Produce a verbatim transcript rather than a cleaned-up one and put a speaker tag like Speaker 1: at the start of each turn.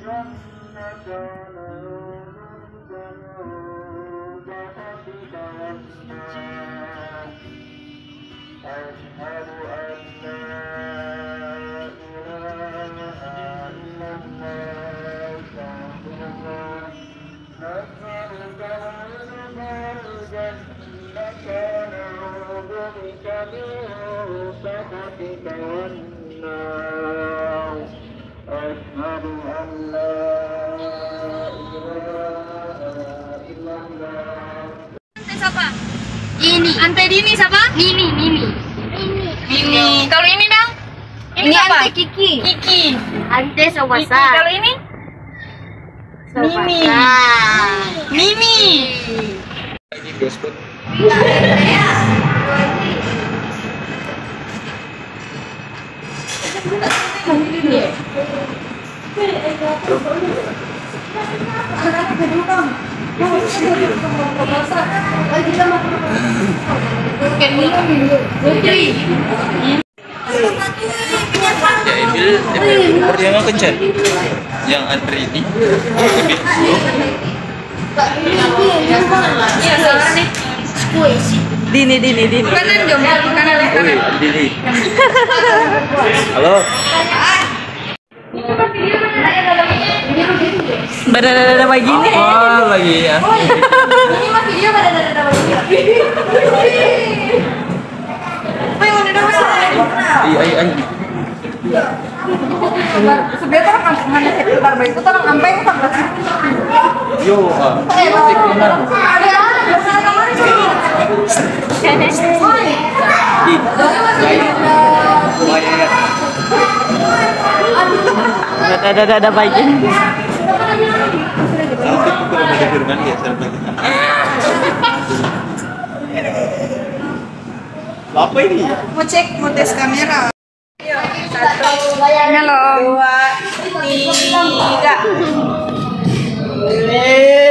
Speaker 1: Siapa? Ini. Ante Dini siapa? Mimi, Mimi. Mimi. Kalau ini dong? Ini, ini siapa? Ante Kiki. Kiki. Ante Sobasa. Kiki. Kalau ini? Mimi. Mimi.
Speaker 2: Ini Facebook. Ya Emil, Emil pertama kencan. Yang antri ini lebih slow.
Speaker 3: Dini, Dini, Dini.
Speaker 1: Kanan jom, kanan kanan.
Speaker 2: Dini. Halo.
Speaker 3: Badadada begini.
Speaker 2: Oh, lagi ya.
Speaker 1: Ini mah video badadada begini. Apa yang udah dong?
Speaker 2: Iya, iya, iya.
Speaker 1: Sebenarnya orang mana sekitar baik itu orang ampe itu kan.
Speaker 2: Yo, ah.
Speaker 3: Ada ada ada baiknya.
Speaker 2: Nanti aku kalau ada firman ya sampai kita. Apa ini?
Speaker 1: Mau cek, mau tes kamera. Satu, halo, dua, tiga.